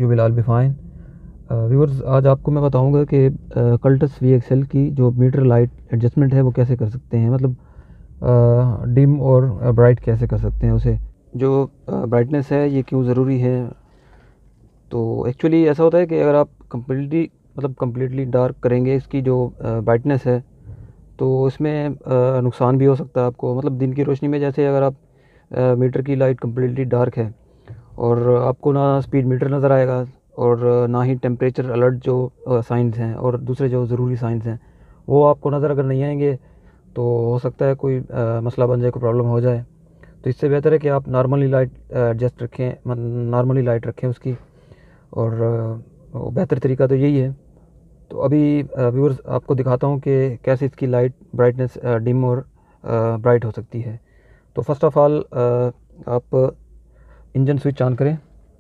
You will all be fine. Viewers, आज आपको मैं बताऊंगा कि कल्टस VXL की जो मीटर लाइट एडजस्टमेंट है वो कैसे कर सकते हैं, मतलब डिम और ब्राइट कैसे कर सकते हैं उसे। जो ब्राइटनेस है ये क्यों ज़रूरी है। तो एक्चुअली ऐसा होता है कि अगर आप कम्प्लीटली डार्क करेंगे इसकी जो ब्राइटनेस है, तो इसमें नुकसान भी हो सकता है आपको। मतलब दिन की रोशनी में जैसे अगर आप मीटर की लाइट कम्प्लीटली डार्क है और आपको ना स्पीड मीटर नज़र आएगा और ना ही टेम्परेचर अलर्ट जो साइंस हैं और दूसरे जो ज़रूरी साइंस हैं वो आपको नज़र अगर नहीं आएंगे तो हो सकता है कोई मसला बन जाए, कोई प्रॉब्लम हो जाए। तो इससे बेहतर है कि आप नॉर्मली लाइट एडजस्ट रखें, नॉर्मली लाइट रखें उसकी। और बेहतर तरीका तो यही है। तो अभी व्यूअर्स आपको दिखाता हूँ कि कैसे इसकी लाइट ब्राइटनेस डिम और ब्राइट हो सकती है। तो फर्स्ट ऑफ़ ऑल आप इंजन स्विच ऑन करें।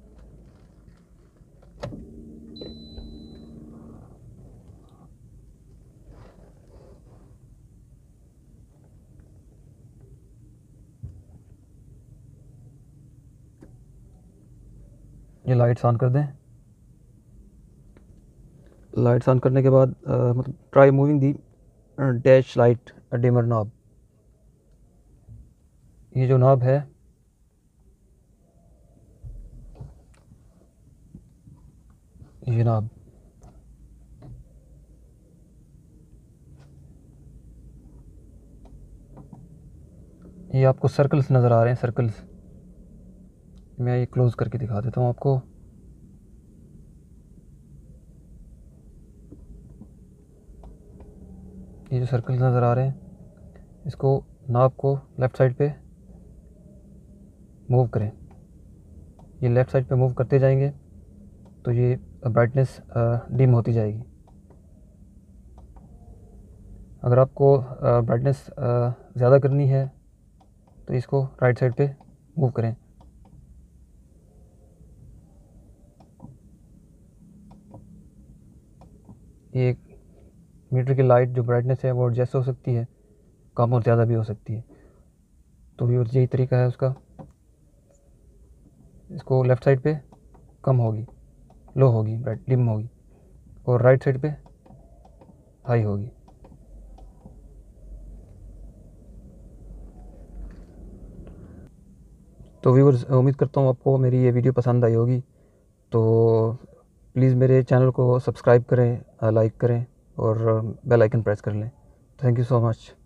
ये लाइट्स ऑन कर दें। लाइट्स ऑन करने के बाद मतलब try moving the dash light dimmer knob. ये जो नॉब है ये नॉब, ये आपको सर्कल्स नज़र आ रहे हैं, सर्कल्स। मैं ये क्लोज़ करके दिखा देता हूँ आपको। ये जो सर्कल्स नज़र आ रहे हैं, इसको नॉब को लेफ़्ट साइड पे मूव करें। ये लेफ़्ट साइड पे मूव करते जाएंगे तो ये ब्राइटनेस डिम होती जाएगी। अगर आपको ब्राइटनेस ज़्यादा करनी है तो इसको राइट साइड पे मूव करें। ये मीटर की लाइट जो ब्राइटनेस है वो एडजस्ट हो सकती है, कम और ज़्यादा भी हो सकती है। तो यही तरीका है उसका। इसको लेफ़्ट साइड पे कम होगी, लो होगी, ब्राइट डिम होगी, और राइट साइड पे हाई होगी। तो व्यूअर्स, उम्मीद करता हूँ आपको मेरी ये वीडियो पसंद आई होगी। तो प्लीज़ मेरे चैनल को सब्सक्राइब करें, लाइक करें और बेल आइकन प्रेस कर लें। Thank you so much.